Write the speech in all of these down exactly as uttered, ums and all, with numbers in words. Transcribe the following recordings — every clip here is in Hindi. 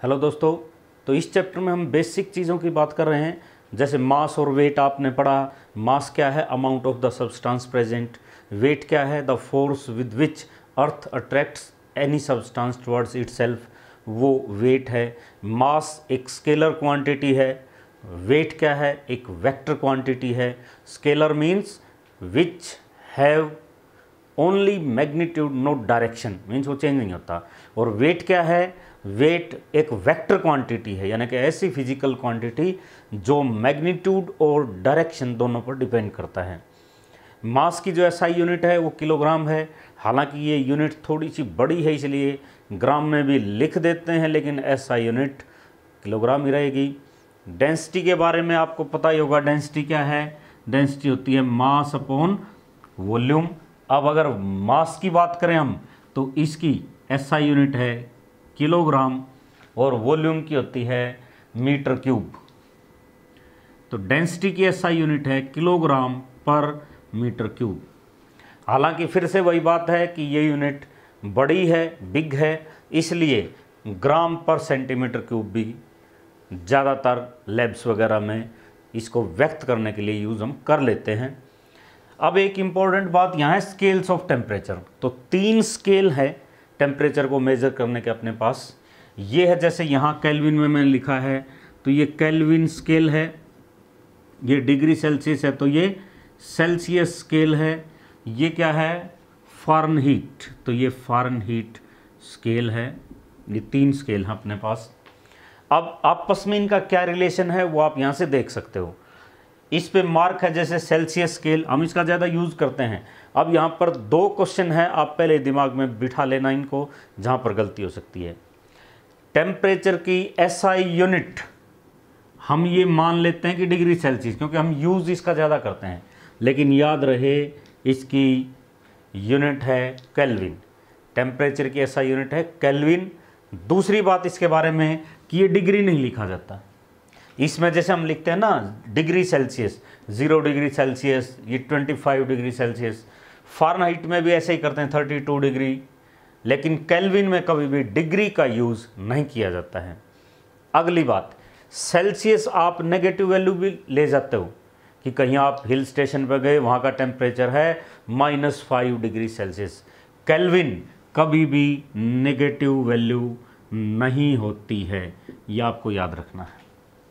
हेलो दोस्तों, तो इस चैप्टर में हम बेसिक चीज़ों की बात कर रहे हैं। जैसे मास और वेट आपने पढ़ा। मास क्या है? Amount of the substance present. Weight क्या है? The force with which earth attracts any substance towards itself, वो वेट है। मास एक स्केलर क्वांटिटी है। वेट क्या है? एक वेक्टर क्वांटिटी है। Scalar means which have only magnitude not direction, means वो चेंज नहीं होता। और वेट क्या है? वेट एक वेक्टर क्वांटिटी है, यानी कि ऐसी फिजिकल क्वांटिटी जो मैग्नीट्यूड और डायरेक्शन दोनों पर डिपेंड करता है। मास की जो एसआई यूनिट है वो किलोग्राम है। हालांकि ये यूनिट थोड़ी सी बड़ी है, इसलिए ग्राम में भी लिख देते हैं, लेकिन एसआई यूनिट किलोग्राम ही रहेगी। डेंसिटी के बारे में आपको पता ही होगा। डेंसिटी क्या है? डेंसिटी होती है मास अपॉन वॉल्यूम। अब अगर मास की बात करें हम, तो इसकी एसआई यूनिट है किलोग्राम और वॉल्यूम की होती है मीटर क्यूब। तो डेंसिटी की एसआई यूनिट है किलोग्राम पर मीटर क्यूब। हालांकि फिर से वही बात है कि ये यूनिट बड़ी है, बिग है, इसलिए ग्राम पर सेंटीमीटर क्यूब भी ज़्यादातर लैब्स वगैरह में इसको व्यक्त करने के लिए यूज़ हम कर लेते हैं। अब एक इम्पॉर्टेंट बात यहाँ है, स्केल्स ऑफ टेम्परेचर। तो तीन स्केल है टेम्परेचर को मेज़र करने के अपने पास। ये है, जैसे यहाँ केल्विन में मैंने लिखा है, तो ये केल्विन स्केल है। ये डिग्री सेल्सियस है, तो ये सेल्सियस स्केल है। ये क्या है? फ़ारेनहीट, तो ये फ़ारेनहीट स्केल है। ये तीन स्केल हैं अपने पास। अब आपस में इनका क्या रिलेशन है वो आप यहाँ से देख सकते हो। इस पे मार्क है, जैसे सेल्सियस स्केल, हम इसका ज़्यादा यूज़ करते हैं। अब यहाँ पर दो क्वेश्चन है, आप पहले दिमाग में बिठा लेना इनको, जहाँ पर गलती हो सकती है। टेम्परेचर की एसआई यूनिट हम ये मान लेते हैं कि डिग्री सेल्सियस, क्योंकि हम यूज़ इसका ज़्यादा करते हैं, लेकिन याद रहे इसकी यूनिट है केल्विन। टेम्परेचर की एसआई यूनिट है केल्विन। दूसरी बात इसके बारे में कि ये डिग्री नहीं लिखा जाता। इसमें जैसे हम लिखते हैं ना degree Celsius, zero degree Celsius, ये twenty five degree Celsius. Fahrenheit में भी ऐसे ही करते हैं, थर्टी टू डिग्री। लेकिन केल्विन में कभी भी डिग्री का यूज़ नहीं किया जाता है। अगली बात, सेल्सियस आप नेगेटिव वैल्यू भी ले जाते हो कि कहीं आप हिल स्टेशन पर गए, वहाँ का टेम्परेचर है minus five degree Celsius. Kelvin कभी भी नेगेटिव वैल्यू नहीं होती है, यह आपको याद रखना है।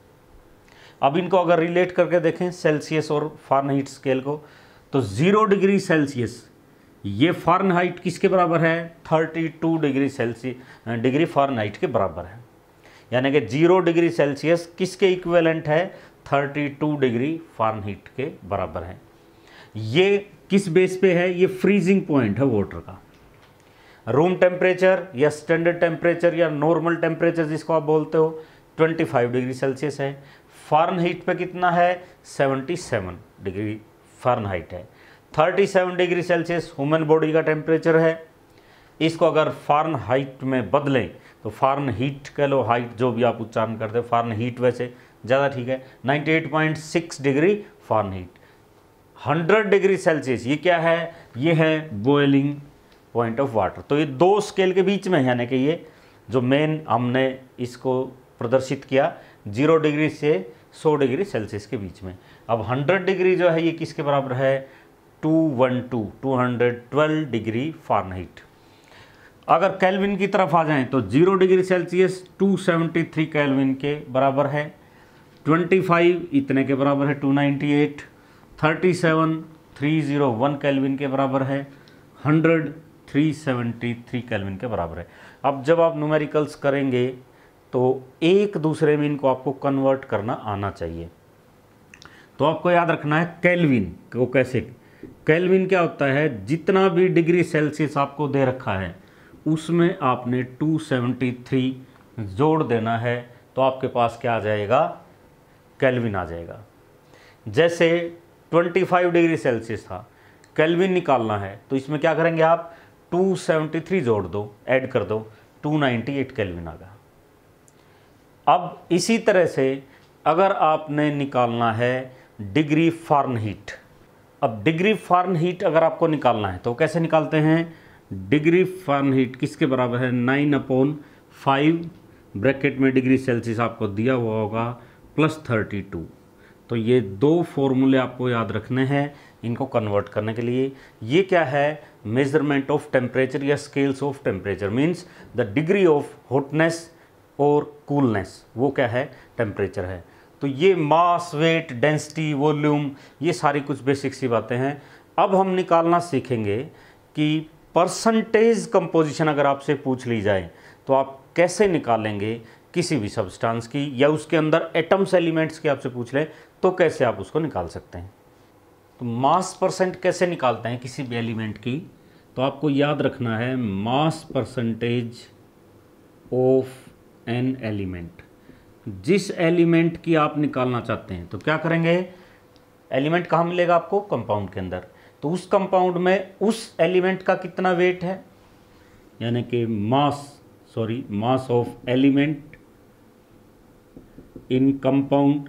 अब इनको अगर रिलेट करके देखें सेल्सियस और फ़ारेनहाइट स्केल को, तो ज़ीरो डिग्री सेल्सियस ये फ़ारेनहाइट किसके बराबर है? Thirty two degree Celsius degree Fahrenheit के बराबर है। यानी कि जीरो डिग्री सेल्सियस किसके इक्विवेलेंट है? थर्टी टू डिग्री फ़ारेनहाइट के बराबर है। ये किस बेस पे है? ये फ्रीजिंग पॉइंट है वाटर का। रूम टेम्परेचर या स्टैंडर्ड टेम्परेचर या नॉर्मल टेम्परेचर जिसको आप बोलते हो, ट्वेंटी फाइव डिग्री सेल्सियस है। फ़ारेनहाइट पे कितना है? सेवेंटी सेवन डिग्री फ़ारेनहाइट है। Thirty seven degree Celsius human body का टेम्परेचर है। इसको अगर फ़ारेनहाइट में बदलें तो फ़ारेनहीट कह लो, हाइट जो भी आप उच्चारण करते हो, फ़ारेनहीट वैसे ज़्यादा ठीक है, ninety eight point six degree Fahrenheit. Hundred degree Celsius ये क्या है? ये है बॉइलिंग पॉइंट ऑफ वाटर। तो ये दो स्केल के बीच में है, यानी कि ये जो मेन हमने इसको प्रदर्शित किया, जीरो डिग्री से सौ डिग्री सेल्सियस के बीच में। अब हंड्रेड डिग्री जो है ये किसके बराबर है? Two one two two hundred twelve degree Fahrenheit. अगर केल्विन की तरफ आ जाएं तो zero degree Celsius two seventy three kelvin के बराबर है। ट्वेंटी फाइव इतने के बराबर है two ninety eight. Thirty seven three zero one kelvin के बराबर है। Hundred three seventy three kelvin के बराबर है। अब जब आप न्यूमेरिकल्स करेंगे तो एक दूसरे में इनको आपको कन्वर्ट करना आना चाहिए। तो आपको याद रखना है केल्विन को कैसे। केल्विन क्या होता है? जितना भी डिग्री सेल्सियस आपको दे रखा है उसमें आपने टू सेवेंटी थ्री जोड़ देना है, तो आपके पास क्या आ जाएगा? केल्विन आ जाएगा। जैसे ट्वेंटी फाइव डिग्री सेल्सियस था, केल्विन निकालना है, तो इसमें क्या करेंगे आप? टू सेवेंटी थ्री जोड़ दो, ऐड कर दो, टू नाइन्टी एट केल्विन आ गया। अब इसी तरह से अगर आपने निकालना है डिग्री फ़ारेनहाइट, अब डिग्री फ़ारेनहाइट अगर आपको निकालना है तो कैसे निकालते हैं? डिग्री फ़ारेनहाइट किसके बराबर है? नाइन अपॉन फाइव ब्रैकेट में डिग्री सेल्सियस आपको दिया हुआ होगा प्लस थर्टी टू। तो ये दो फॉर्मूले आपको याद रखने हैं इनको कन्वर्ट करने के लिए। ये क्या है, मेजरमेंट ऑफ टेम्परेचर या scales of temperature means the degree of hotness और कूलनेस, वो क्या है, टेम्परेचर है। तो ये मास, वेट, डेंसिटी, वॉल्यूम, ये सारी कुछ बेसिक सी बातें हैं। अब हम निकालना सीखेंगे कि परसेंटेज कंपोजिशन अगर आपसे पूछ ली जाए तो आप कैसे निकालेंगे किसी भी सब्सटेंस की, या उसके अंदर एटम्स एलिमेंट्स की आपसे पूछ ले तो कैसे आप उसको निकाल सकते हैं। तो मास परसेंट कैसे निकालते हैं किसी भी एलिमेंट की, तो आपको याद रखना है mass percentage of an element. जिस एलिमेंट की आप निकालना चाहते हैं तो क्या करेंगे, एलिमेंट कहाँ मिलेगा आपको, कंपाउंड के अंदर। तो उस कंपाउंड में उस एलिमेंट का कितना वेट है, यानी कि mass sorry mass of element in compound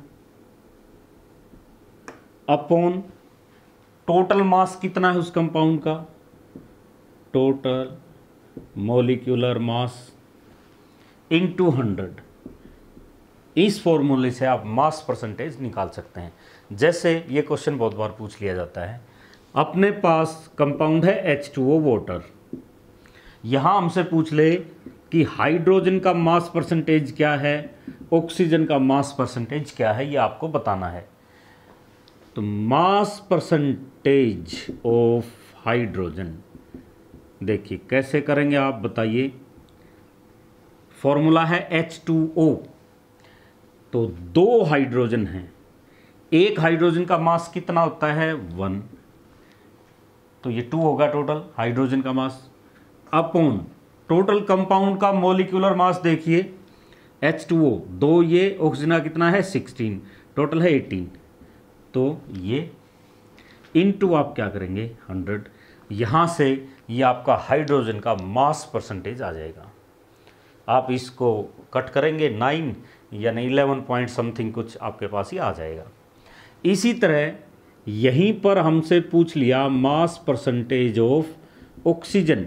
upon total mass कितना है उस कंपाउंड का, total molecular mass into hundred. इस फॉर्मूले से आप मास परसेंटेज निकाल सकते हैं। जैसे ये क्वेश्चन बहुत बार पूछ लिया जाता है, अपने पास कंपाउंड है एच टू ओ वाटर, यहाँ हमसे पूछ ले कि हाइड्रोजन का मास परसेंटेज क्या है, ऑक्सीजन का मास परसेंटेज क्या है, ये आपको बताना है। तो मास परसेंटेज ऑफ हाइड्रोजन देखिए कैसे करेंगे आप बताइए। फॉर्मूला है एच टू ओ, तो दो हाइड्रोजन हैं, एक हाइड्रोजन का मास कितना होता है, वन, तो ये टू होगा टोटल हाइड्रोजन का मास, अपॉन टोटल कंपाउंड का मॉलिक्यूलर मास देखिए एच टू ओ, दो ये ऑक्सीजन का कितना है सिक्सटीन, टोटल है एटीन, तो ये इनटू आप क्या करेंगे हंड्रेड, यहाँ से ये आपका हाइड्रोजन का मास परसेंटेज आ जाएगा। आप इसको कट करेंगे नाइन यानी इलेवन पॉइंट समथिंग कुछ आपके पास ही आ जाएगा। इसी तरह यहीं पर हमसे पूछ लिया मास परसेंटेज ऑफ ऑक्सीजन,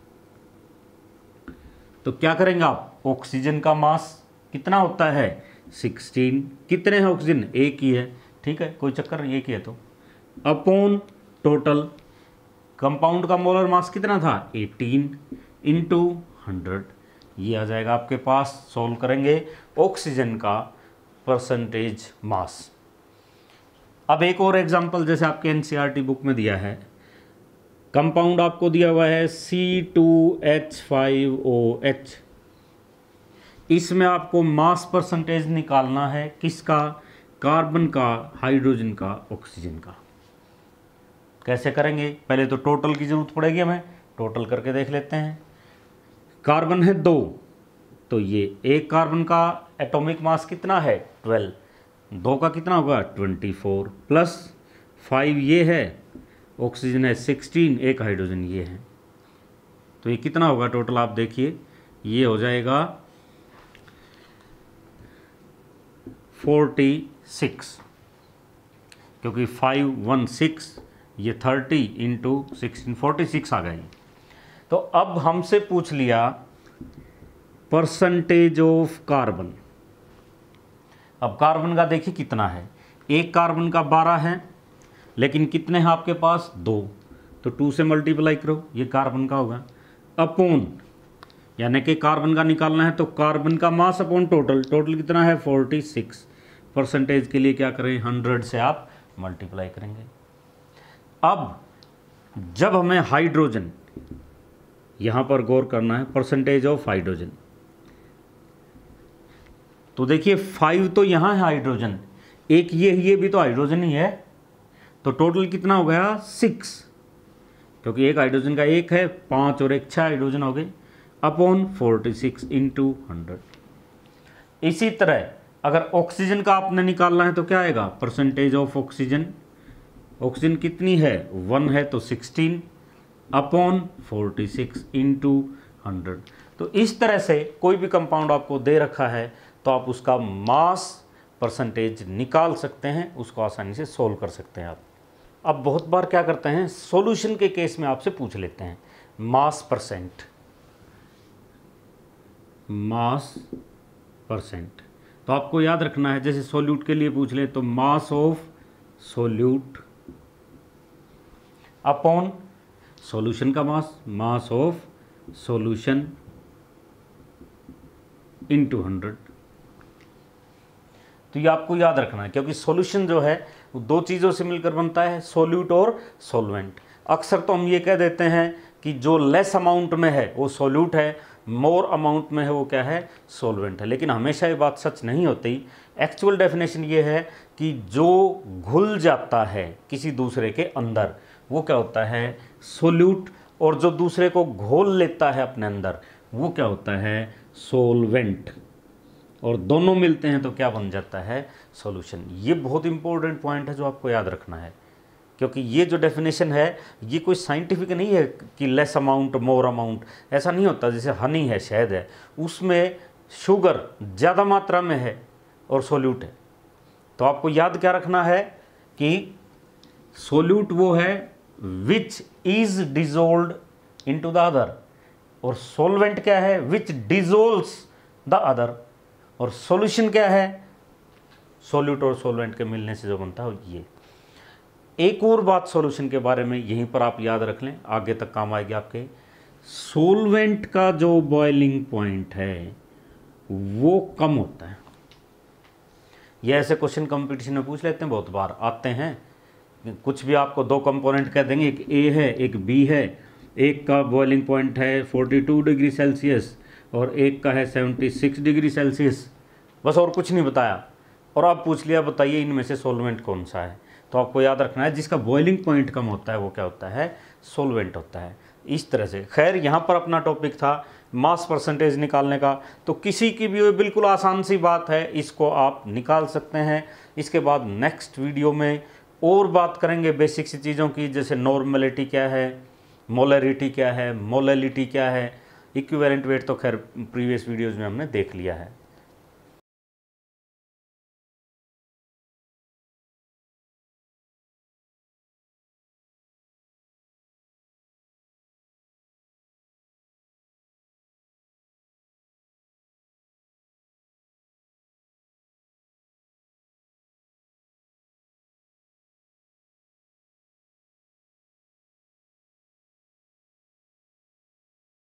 तो क्या करेंगे आप, ऑक्सीजन का मास कितना होता है सिक्सटीन, कितने हैं ऑक्सीजन, एक ही है, ठीक है कोई चक्कर नहीं, एक ही है, तो अपॉन टोटल कंपाउंड का मोलर मास कितना था एटीन इंटू हंड्रेड, ये आ जाएगा आपके पास। सॉल्व करेंगे ऑक्सीजन का परसेंटेज मास। अब एक और एग्जांपल जैसे आपके एनसीईआरटी बुक में दिया है, कंपाउंड आपको दिया हुआ है C two H five O H, इसमें आपको मास परसेंटेज निकालना है किसका, कार्बन का, हाइड्रोजन का, ऑक्सीजन का। कैसे करेंगे, पहले तो टोटल की जरूरत पड़ेगी हमें, टोटल करके देख लेते हैं। कार्बन है दो, तो ये एक कार्बन का एटॉमिक मास कितना है ट्वेल्व, दो का कितना होगा ट्वेंटी फोर, प्लस फाइव ये है, ऑक्सीजन है सिक्सटीन, एक हाइड्रोजन ये है, तो ये कितना होगा टोटल आप देखिए, ये हो जाएगा फोर्टी सिक्स, क्योंकि फाइव वन सिक्स, ये thirty into sixteen, forty six आ गई। तो अब हमसे पूछ लिया परसेंटेज ऑफ कार्बन। अब कार्बन का देखिए कितना है, एक कार्बन का बारह है, लेकिन कितने हैं आपके पास, दो, तो टू से मल्टीप्लाई करो, ये कार्बन का होगा, अपॉन यानी कि कार्बन का निकालना है तो कार्बन का मास अपॉन टोटल, टोटल कितना है फोर्टी सिक्स, परसेंटेज के लिए क्या करें हंड्रेड से आप मल्टीप्लाई करेंगे। अब जब हमें हाइड्रोजन, यहाँ पर गौर करना है परसेंटेज ऑफ हाइड्रोजन, तो देखिए फाइव तो यहाँ है हाइड्रोजन, एक ये ये भी तो हाइड्रोजन ही है, तो टोटल कितना हो गया सिक्स, क्योंकि एक हाइड्रोजन का एक है, पाँच और एक छः हाइड्रोजन हो गए, upon forty six into hundred. इसी तरह अगर ऑक्सीजन का आपने निकालना है तो क्या आएगा, परसेंटेज ऑफ ऑक्सीजन, ऑक्सीजन कितनी है वन है तो sixteen upon forty six into hundred. तो इस तरह से कोई भी कंपाउंड आपको दे रखा है तो आप उसका मास परसेंटेज निकाल सकते हैं, उसको आसानी से सोल्व कर सकते हैं आप। अब बहुत बार क्या करते हैं, सॉल्यूशन के केस में आपसे पूछ लेते हैं मास परसेंट, मास परसेंट। तो आपको याद रखना है, जैसे सोल्यूट के लिए पूछ ले तो mass of solute upon solution का mass, mass of solution into hundred. तो ये आपको याद रखना है, क्योंकि सॉल्यूशन जो है वो दो चीज़ों से मिलकर बनता है, सोल्यूट और सॉल्वेंट। अक्सर तो हम ये कह देते हैं कि जो लेस अमाउंट में है वो सोल्यूट है, मोर अमाउंट में है वो क्या है, सॉल्वेंट है। लेकिन हमेशा ये बात सच नहीं होती। एक्चुअल डेफिनेशन ये है कि जो घुल जाता है किसी दूसरे के अंदर वो क्या होता है, सोल्यूट, और जो दूसरे को घोल लेता है अपने अंदर वो क्या होता है, सॉल्वेंट। और दोनों मिलते हैं तो क्या बन जाता है, सॉल्यूशन। ये बहुत इंपॉर्टेंट पॉइंट है जो आपको याद रखना है, क्योंकि ये जो डेफिनेशन है ये कोई साइंटिफिक नहीं है कि लेस अमाउंट मोर अमाउंट, ऐसा नहीं होता। जैसे हनी है, शहद है, उसमें शुगर ज़्यादा मात्रा में है और सोल्यूट है, तो आपको याद क्या रखना है कि सोल्यूट वो है which is dissolved into the other, और सॉल्वेंट क्या है, विच डिजोल्व्स द अदर, और सॉल्यूशन क्या है, सोल्यूट और सॉल्वेंट के मिलने से जो बनता है ये। एक और बात सॉल्यूशन के बारे में यहीं पर आप याद रख लें, आगे तक काम आएगी आपके। सॉल्वेंट का जो बॉइलिंग पॉइंट है वो कम होता है। ये ऐसे क्वेश्चन कंपटीशन में पूछ लेते हैं, बहुत बार आते हैं। कुछ भी आपको दो कंपोनेंट कह देंगे, एक ए है एक बी है, एक का बॉइलिंग पॉइंट है बयालीस डिग्री सेल्सियस और एक का है छिहत्तर डिग्री सेल्सियस, बस और कुछ नहीं बताया, और आप पूछ लिया बताइए इनमें से सॉल्वेंट कौन सा है। तो आपको याद रखना है जिसका बॉइलिंग पॉइंट कम होता है वो क्या होता है, सॉल्वेंट होता है। इस तरह से। खैर यहाँ पर अपना टॉपिक था मास परसेंटेज निकालने का, तो किसी की भी बिल्कुल आसान सी बात है, इसको आप निकाल सकते हैं। इसके बाद नेक्स्ट वीडियो में और बात करेंगे बेसिक सी चीज़ों की, जैसे नॉर्मलिटी क्या है, मोलरिटी क्या है, मोलैलिटी क्या है, इक्विवेलेंट वेट तो खैर प्रीवियस वीडियोज़ में हमने देख लिया है।